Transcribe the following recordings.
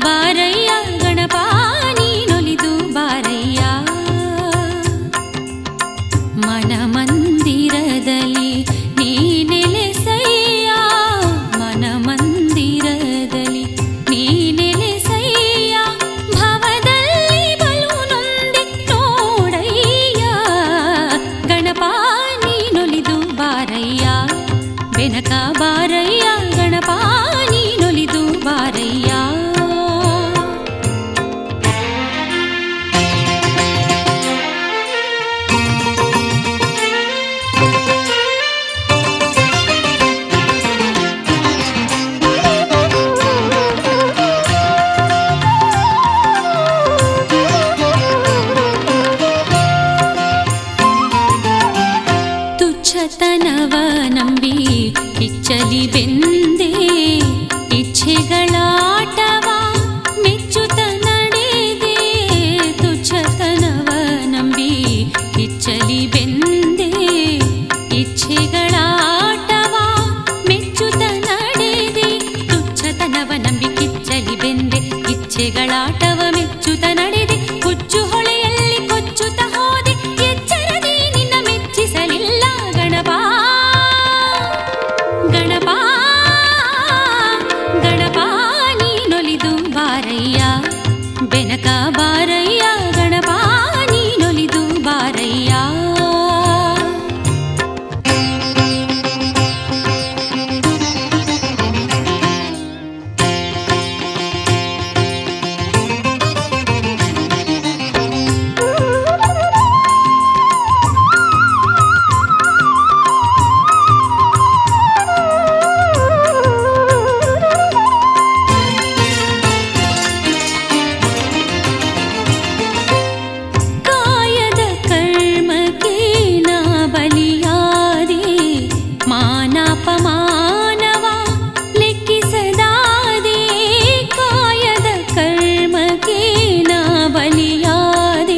ಬಾರಯ್ಯ ಗಣಪ ನೀನೊಲಿದು ಬಾರಯ್ಯ. ಮನ ಮಂದಿರದಲ್ಲಿ ನೀನೆಲೆಸಯ್ಯ, ಮನ ಮಂದಿರದಲ್ಲಿ ನೀನೆಲೆಸಯ್ಯ. ಭವದಲ್ಲಿ ಬಲು ನೊಂದಿ ನೋಡಯ್ಯ ಗಣಪ ನೀನೊಲಿದು ಬಾರಯ್ಯ. ಬೆನಕ ಬಾರಯ್ಯ ಗಣಪ ನೀನೊಲಿದು ಬಾರಯ್ಯ. ತುಚ್ಛತನವ ನಂಬಿ ಕಿಚ್ಚಲಿ ಬೆಂದೆ, ಇಚ್ಛೆಗಳಾಟವ ಮೆಚ್ಚುತ್ತ ನಡೆದೆ. ತುಚ್ಛತನವ ನಂಬಿ ಕಿಚ್ಚಲಿ ಬೆಂದೆ, ಇಚ್ಛೆಗಳಾಟವ ಮೆಚ್ಚುತ್ತ ನಡೆದೆ. ತುಚ್ಛತನವ ನಂಬಿ ಕಿಚ್ಚಲಿ ಬೆಂದೆ, ಇಚ್ಛೆಗಳಾಟವ ಮೆಚ್ಚುತ್ತ ನಡೆದೆ. ಹುಚ್ಚು ಹೊಳೆಯಲ್ಲಿ ಕೊಚ್ಚುತ್ತ ಹೋದೆ, ಎಚ್ಚರದಿ ನಿನ್ನ ಮೆಚ್ಚಿಸಲಿಲ್ಲ ಗಣಪ. ಗಣಪ ಗಣಪ ನೀನೊಲಿದು ಬಾರಯ್ಯ. ಬೆನಕ ಬಾರಯ್ಯ ಗಣಪ ನೀನೊಲಿದು ಬಾರಯ್ಯ. ಕಾಯದ ಕರ್ಮಕ್ಕೆ ನಾ ಬಲಿಯಾದೆ, ಮಾನಾಪಮಾನವ ಲೆಕ್ಕಿಸದಾದೆ. ಕಾಯದ ಕರ್ಮಕ್ಕೆ ನಾ ಬಲಿಯಾದೆ,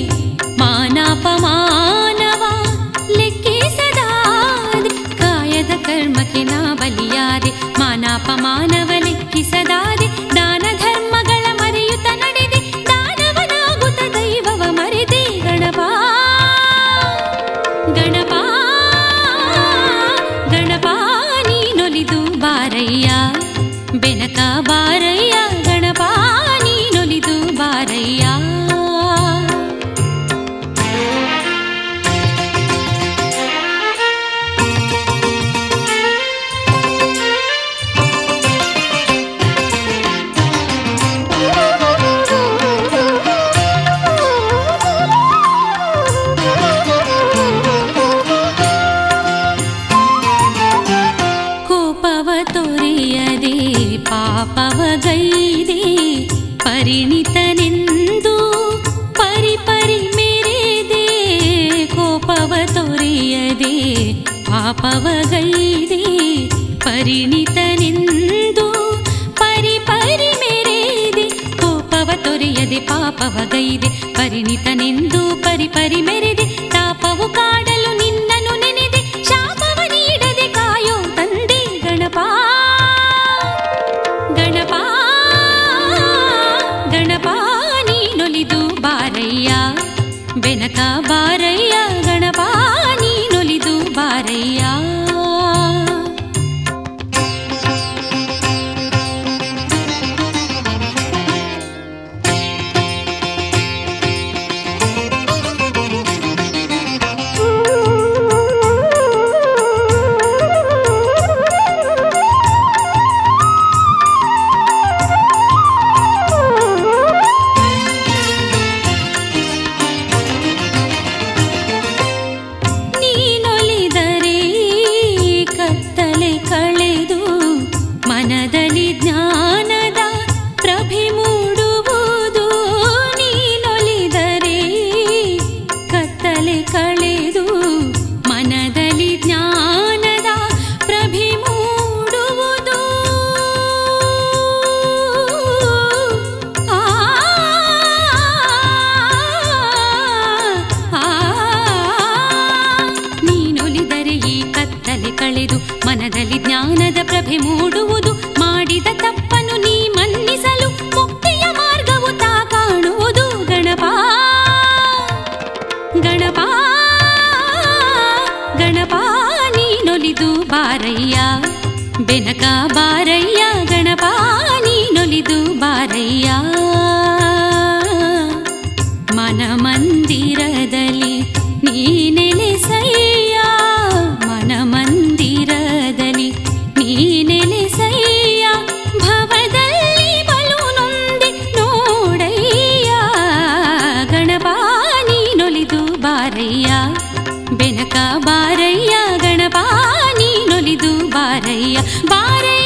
ಮಾನಾಪಮಾನವ ಲೆಕ್ಕಿಸದಾದೆ. ಕಾಯದ ಕರ್ಮಕ್ಕೆ ನಾ ಬಲಿಯಾದೆ, ಮಾನಾಪಮಾನವ ಲೆಕ್ಕಿಸದಾದೆ. ದಾನ ಧರ್ಮಗಳ ಮರೆಯುತ್ತ ನಡೆದೆ, ದಾನವನಾಗುತ್ತ ದೈವವ ಮರೆದೆ ಗಣಪ. ಗಣಪ ಗಣಪ ನೀನೊಲಿದು ಬಾರಯ್ಯ. ಬೆನಕ ಬಾರಯ್ಯ ಗಣಪ ನೀನೊಲಿದು ಬಾರಯ್ಯ. ಕೋಪವ ತೊರೆಯದೆ ಪಾಪವ ಗೈದೆ, ಪರಿಣಿತನೆಂದು ಪರಿಪರಿ ಮೆರೆದೆ. ಕೋಪವ ತೊರೆಯದೆ ಪಾಪವ ಗೈದೆ, ಪರಿಣಿತನೆಂದು ಪರಿಪರಿ ಮೆರೆದೆ. ಕೋಪವ ತೊರೆಯದೆ ಪಾಪವ ಗೈದೆ, ಪರಿಣಿತನೆಂದು ಪರಿಪರಿ ಮೆರೆದೆ. ತಾಪವು ಕಾಡಲು ನಿನ್ನನು ನೆನೆದೆ, ಶಾಪವ ನೀಡದೆ ಕಾಯೋ ತಂದೆ ಗಣಪ. ಗಣಪ ಗಣಪ ನೀನೊಲಿದು ಬಾರಯ್ಯ. ಬೆನಕ ಬಾರಯ್ಯ ಗಣಪ ನೀನೊಲಿದು ಬಾರಯ್ಯ. ಬಾರಯ್ಯ ಮನಮಂದಿರದಲ್ಲಿ ನೀನೆಲೆಸಯ್ಯ ಮನಮಂದಿರದಲ್ಲಿ ನೀನೆಲೆಸಯ್ಯ ಭವದಲ್ಲಿ ಬಲು ನೊಂದೆ ನೋಡಯ್ಯ ಗಣಪ ನೀನೊಲಿದು ಬಾರಯ್ಯ ಬೆನಕ ಬಾರಯ್ಯ ಗಣಪ ನೀನೊಲಿದು ಬಾರಯ್ಯ ಬಾರಯ್ಯ